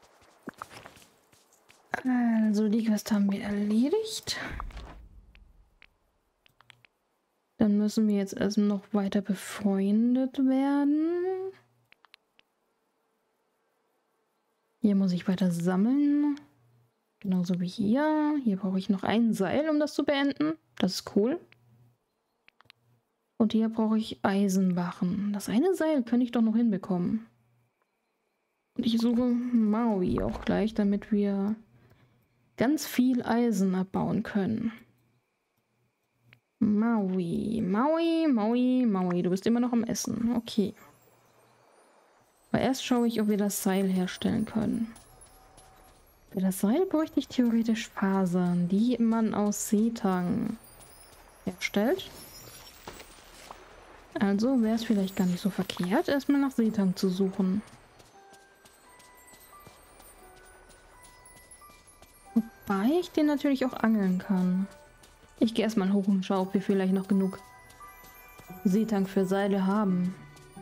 Also, die Quest haben wir erledigt. Dann müssen wir jetzt erst noch weiter befreundet werden. Hier muss ich weiter sammeln. Genauso wie hier. Hier brauche ich noch ein Seil, um das zu beenden. Das ist cool. Und hier brauche ich Eisenbarren. Das eine Seil könnte ich doch noch hinbekommen. Und ich suche Maui auch gleich, damit wir ganz viel Eisen abbauen können. Maui, Maui, Maui, Maui. Du bist immer noch am Essen. Okay. Aber erst schaue ich, ob wir das Seil herstellen können. Für das Seil bräuchte ich theoretisch Fasern, die man aus Seetang herstellt. Also wäre es vielleicht gar nicht so verkehrt, erstmal nach Seetang zu suchen. Wobei ich den natürlich auch angeln kann. Ich gehe erstmal hoch und schaue, ob wir vielleicht noch genug Seetang für Seile haben.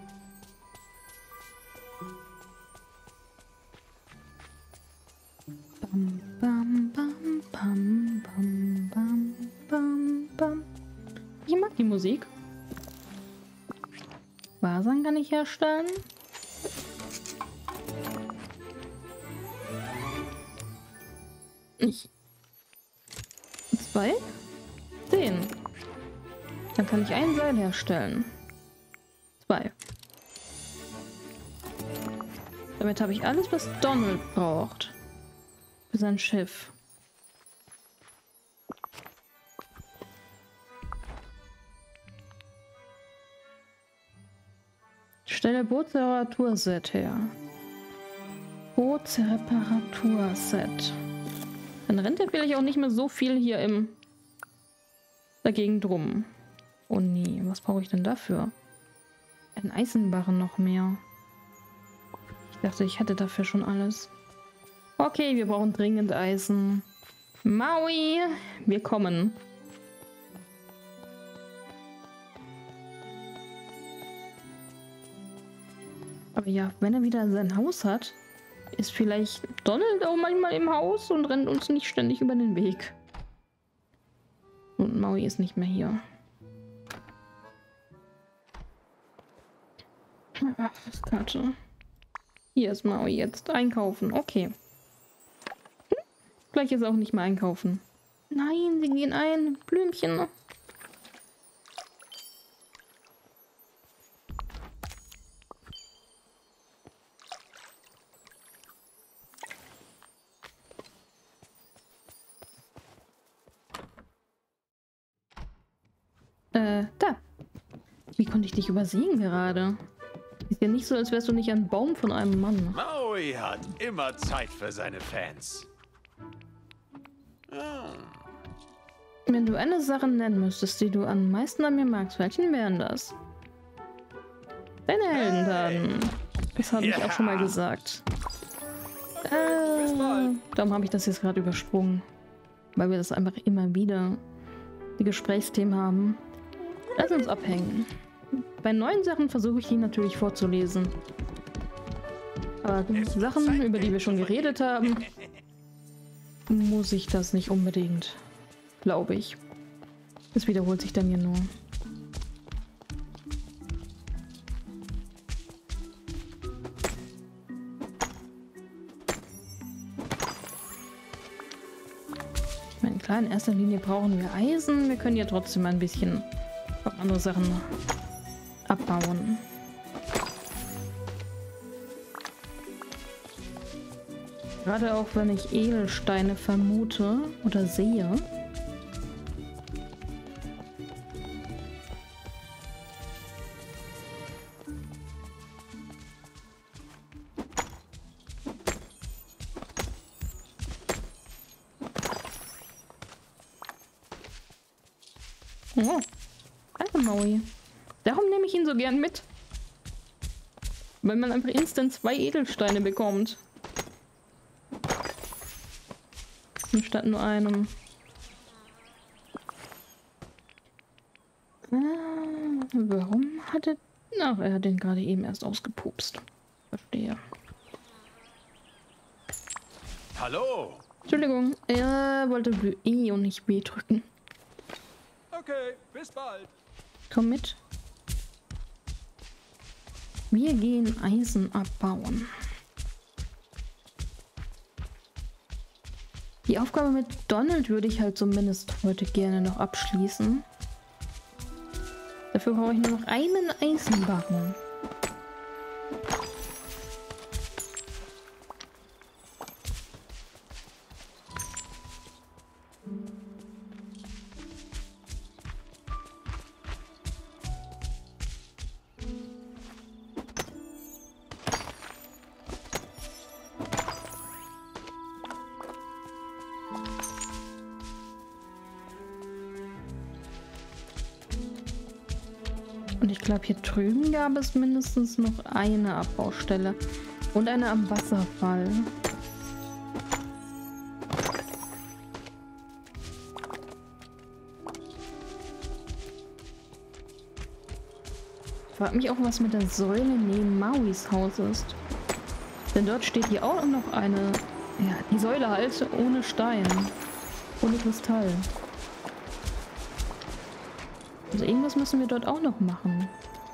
Bam, bam, bam, bam, bam, bam, bam, bam. Ich mag die Musik. Fasern kann ich herstellen. Ich. 2. 10. Dann kann ich ein Seil herstellen. 2. Damit habe ich alles, was Donald braucht. Für sein Schiff. Stelle Bootsreparaturset her. Bootsreparaturset. Dann rennt er vielleicht auch nicht mehr so viel hier im dagegen drum. Oh nee, was brauche ich denn dafür? Ein Eisenbarren noch mehr. Ich dachte, ich hätte dafür schon alles. Okay, wir brauchen dringend Eisen. Maui, wir kommen. Aber ja, wenn er wieder sein Haus hat, ist vielleicht Donald auch manchmal im Haus und rennt uns nicht ständig über den Weg. Und Maui ist nicht mehr hier. Ach, Karte. Hier ist Maui jetzt. Einkaufen. Okay. Gleich ist auch nicht mehr einkaufen. Nein, sie gehen ein. Blümchen. Da. Wie konnte ich dich übersehen gerade? Ist ja nicht so, als wärst du nicht ein Baum von einem Mann. Maui hat immer Zeit für seine Fans. Wenn du eine Sache nennen müsstest, die du am meisten an mir magst, welchen wären das? Deine Heldentaten. Das habe ich auch schon mal gesagt. Darum habe ich das jetzt gerade übersprungen. Weil wir das einfach immer wieder die Gesprächsthemen haben. Lass uns abhängen. Bei neuen Sachen versuche ich die natürlich vorzulesen. Aber Sachen, über die wir schon geredet haben, muss ich das nicht unbedingt. Glaube ich. Es wiederholt sich dann ja nur. Ich meine, klar, in erster Linie brauchen wir Eisen. Wir können ja trotzdem ein bisschen auch andere Sachen abbauen. Gerade auch wenn ich Edelsteine vermute oder sehe. Oh, danke Maui. Darum nehme ich ihn so gern mit. Weil man einfach instant 2 Edelsteine bekommt. Anstatt nur einem. Warum hat er... Ach, er hat den gerade eben erst ausgepupst. Verstehe. Hallo. Entschuldigung, er wollte E und nicht B drücken. Okay, bis bald. Komm mit. Wir gehen Eisen abbauen. Die Aufgabe mit Donald würde ich halt zumindest heute gerne noch abschließen. Dafür brauche ich nur noch einen Eisenbarren. Und ich glaube, hier drüben gab es mindestens noch eine Abbaustelle. Und eine am Wasserfall. Ich frage mich auch, was mit der Säule neben Mauis Haus ist. Denn dort steht hier auch noch eine... Ja, die Säule halt ohne Stein. Ohne Kristall. Also irgendwas müssen wir dort auch noch machen.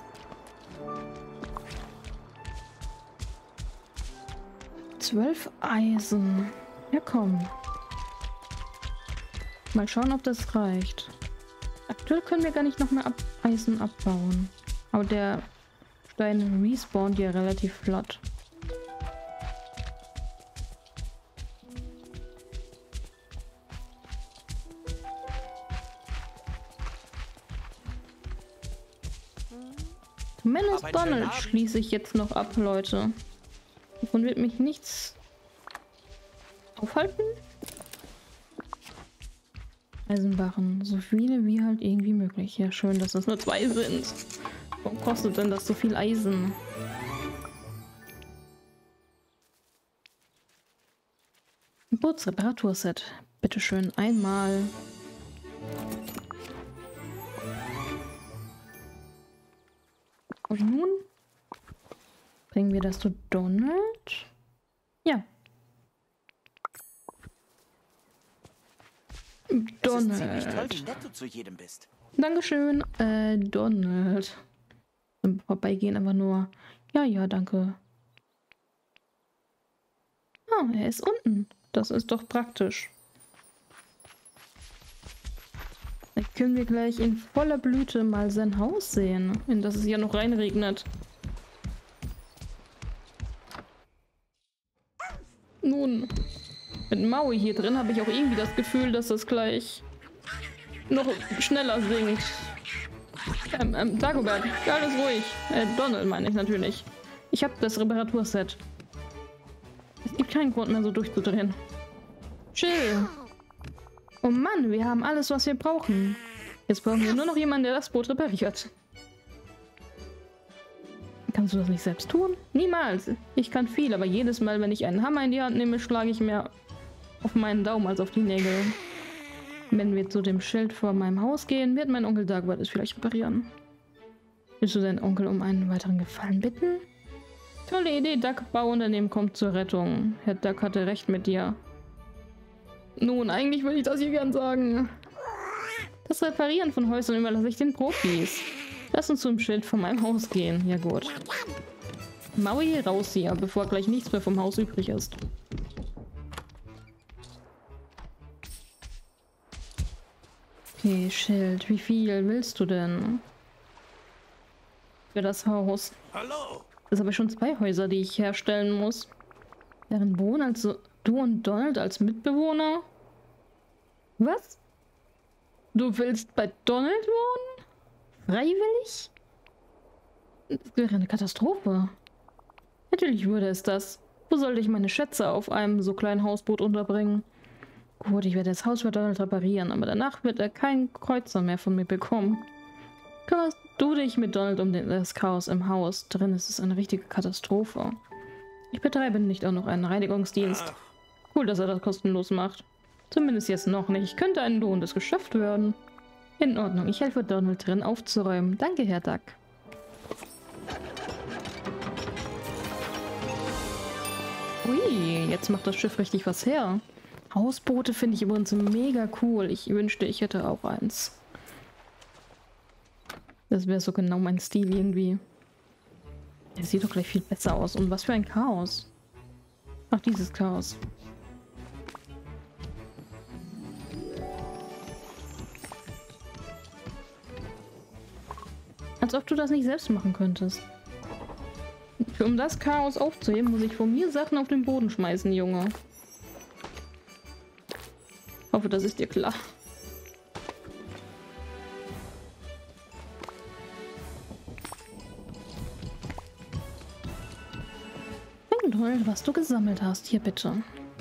Zwölf Eisen. Ja, komm. Mal schauen, ob das reicht. Aktuell können wir gar nicht noch mehr Eisen abbauen. Aber der Stein respawnt ja relativ flott. Zumindest Donald schließe ich jetzt noch ab, Leute. Davon wird mich nichts aufhalten. Eisenbarren. So viele wie halt irgendwie möglich. Ja, schön, dass es nur 2 sind. Warum kostet denn das so viel Eisen? Bootsreparaturset. Bitteschön, einmal. Und nun bringen wir das zu Donald. Ja. Es ist ziemlich toll, Donald. wie nett du zu jedem bist. Dankeschön, Donald. Im Vorbeigehen einfach nur. Ja, ja, danke. Ah, er ist unten. Das ist doch praktisch. Dann können wir gleich in voller Blüte mal sein Haus sehen, in das es ja noch reinregnet. Nun, mit Maui hier drin habe ich auch irgendwie das Gefühl, dass das gleich noch schneller singt. Dagobert, alles ruhig. Donald meine ich natürlich. Ich habe das Reparaturset. Es gibt keinen Grund mehr so durchzudrehen. Chill. Oh Mann, wir haben alles, was wir brauchen. Jetzt brauchen wir nur noch jemanden, der das Boot repariert. Kannst du das nicht selbst tun? Niemals. Ich kann viel, aber jedes Mal, wenn ich einen Hammer in die Hand nehme, schlage ich mehr auf meinen Daumen als auf die Nägel. Wenn wir zu dem Schild vor meinem Haus gehen, wird mein Onkel Dagobert es vielleicht reparieren. Willst du deinen Onkel um einen weiteren Gefallen bitten? Tolle Idee, Duck Bauunternehmen kommt zur Rettung. Herr Duck hatte recht mit dir. Nun, eigentlich würde ich das hier gern sagen. Das Reparieren von Häusern überlasse ich den Profis. Lass uns zum Schild von meinem Haus gehen. Ja gut. Maui, raus hier, bevor gleich nichts mehr vom Haus übrig ist. Okay, Schild, wie viel willst du denn? Für das Haus. Hallo. Das sind aber schon 2 Häuser, die ich herstellen muss. Deren wohnen also du und Donald als Mitbewohner? Was? Du willst bei Donald wohnen? Freiwillig? Das wäre eine Katastrophe. Natürlich würde es das. Wo sollte ich meine Schätze auf einem so kleinen Hausboot unterbringen? Gut, ich werde das Haus für Donald reparieren, aber danach wird er keinen Kreuzer mehr von mir bekommen. Kümmerst du dich mit Donald um das Chaos im Haus? Drin ist es eine richtige Katastrophe. Ich betreibe nicht auch noch einen Reinigungsdienst. Cool, dass er das kostenlos macht. Zumindest jetzt noch nicht. Könnte ein lohnendes Geschäft werden. In Ordnung, ich helfe Donald drin aufzuräumen. Danke, Herr Duck. Ui, jetzt macht das Schiff richtig was her. Hausboote finde ich übrigens mega cool. Ich wünschte, ich hätte auch eins. Das wäre so genau mein Stil irgendwie. Der sieht doch gleich viel besser aus. Und was für ein Chaos. Ach, dieses Chaos. Als ob du das nicht selbst machen könntest. Um das Chaos aufzuheben, muss ich von mir Sachen auf den Boden schmeißen, Junge. Hoffe, das ist dir klar. Donald, was du gesammelt hast. Hier bitte.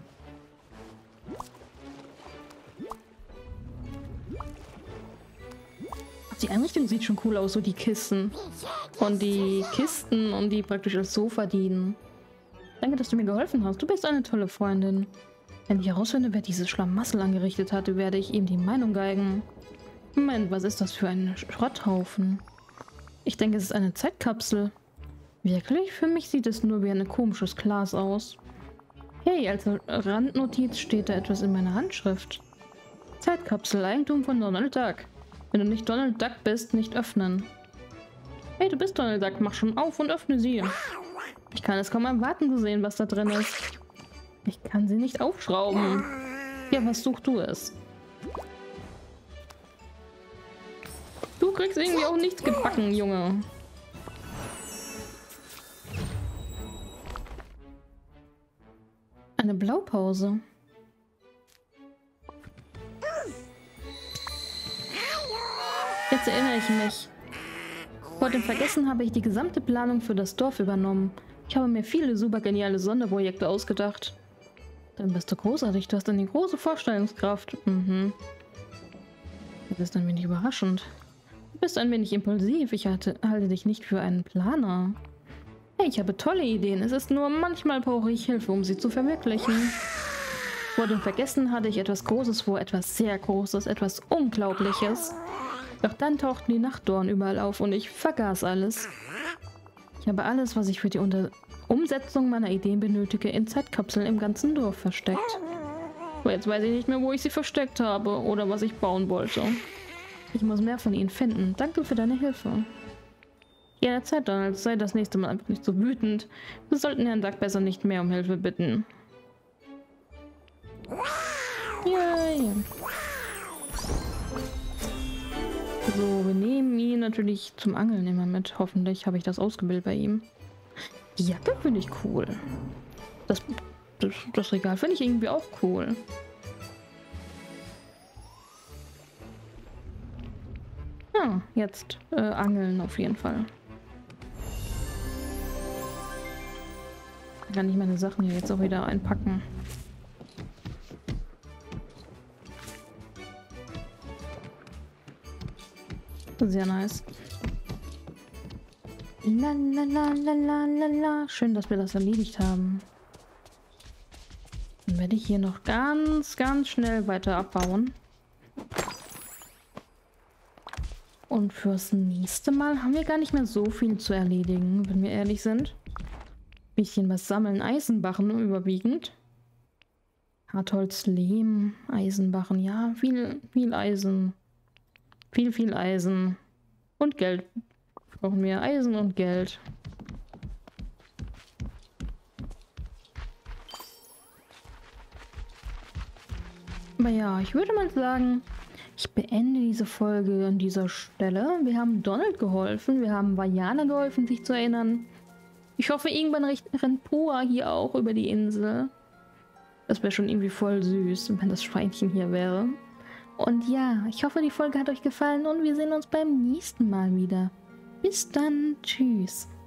Die Einrichtung sieht schon cool aus, so die Kisten. Und die Kisten, und die praktisch als Sofa dienen. Danke, dass du mir geholfen hast. Du bist eine tolle Freundin. Wenn ich herausfinde, wer dieses Schlamassel angerichtet hatte, werde ich ihm die Meinung geigen. Moment, was ist das für ein Schrotthaufen? Ich denke, es ist eine Zeitkapsel. Wirklich? Für mich sieht es nur wie ein komisches Glas aus. Hey, als Randnotiz steht da etwas in meiner Handschrift. Zeitkapsel, Eigentum von Donald Duck. Wenn du nicht Donald Duck bist, nicht öffnen. Hey, du bist Donald Duck, mach schon auf und öffne sie. Ich kann es kaum erwarten zu sehen, was da drin ist. Ich kann sie nicht aufschrauben. Ja, was suchst du es? Du kriegst irgendwie auch nichts gebacken, Junge. Eine Blaupause. Jetzt erinnere ich mich. Vor dem Vergessen habe ich die gesamte Planung für das Dorf übernommen. Ich habe mir viele super geniale Sonderprojekte ausgedacht. Dann bist du großartig, du hast eine große Vorstellungskraft. ist ein wenig überraschend. Du bist ein wenig impulsiv. Ich halte dich nicht für einen Planer. Hey, ich habe tolle Ideen. Es ist nur, manchmal brauche ich Hilfe, um sie zu verwirklichen. Vor dem Vergessen hatte ich etwas Großes vor, etwas sehr Großes, etwas Unglaubliches. Doch dann tauchten die Nachtdorn überall auf und ich vergaß alles. Ich habe alles, was ich für die Umsetzung meiner Ideen benötige, in Zeitkapseln im ganzen Dorf versteckt. Aber jetzt weiß ich nicht mehr, wo ich sie versteckt habe oder was ich bauen wollte. Ich muss mehr von ihnen finden. Danke für deine Hilfe. Ja, Zeit, Donald. Sei das nächste Mal einfach nicht so wütend. Wir sollten Herrn Duck besser nicht mehr um Hilfe bitten. Yay. So, wir nehmen ihn natürlich zum Angeln immer mit. Hoffentlich habe ich das ausgebildet bei ihm. Die Jacke finde ich cool. Das Regal finde ich irgendwie auch cool. Ja, jetzt angeln auf jeden Fall. Kann ich meine Sachen hier jetzt auch wieder einpacken. Sehr nice. La la la la la la la. Schön, dass wir das erledigt haben. Dann werde ich hier noch ganz, ganz schnell weiter abbauen. Und fürs nächste Mal haben wir gar nicht mehr so viel zu erledigen, wenn wir ehrlich sind. Bisschen was sammeln. Eisenbarren überwiegend. Hartholz, Lehm, Eisenbarren. Ja, viel Eisen. Viel Eisen. Und Geld. Brauchen wir Eisen und Geld. Aber ja, ich würde mal sagen, ich beende diese Folge an dieser Stelle. Wir haben Donald geholfen. Wir haben Vajana geholfen, sich zu erinnern. Ich hoffe, irgendwann rennt Poa hier auch über die Insel. Das wäre schon irgendwie voll süß, wenn das Schweinchen hier wäre. Und ja, ich hoffe, die Folge hat euch gefallen und wir sehen uns beim nächsten Mal wieder. Bis dann. Tschüss.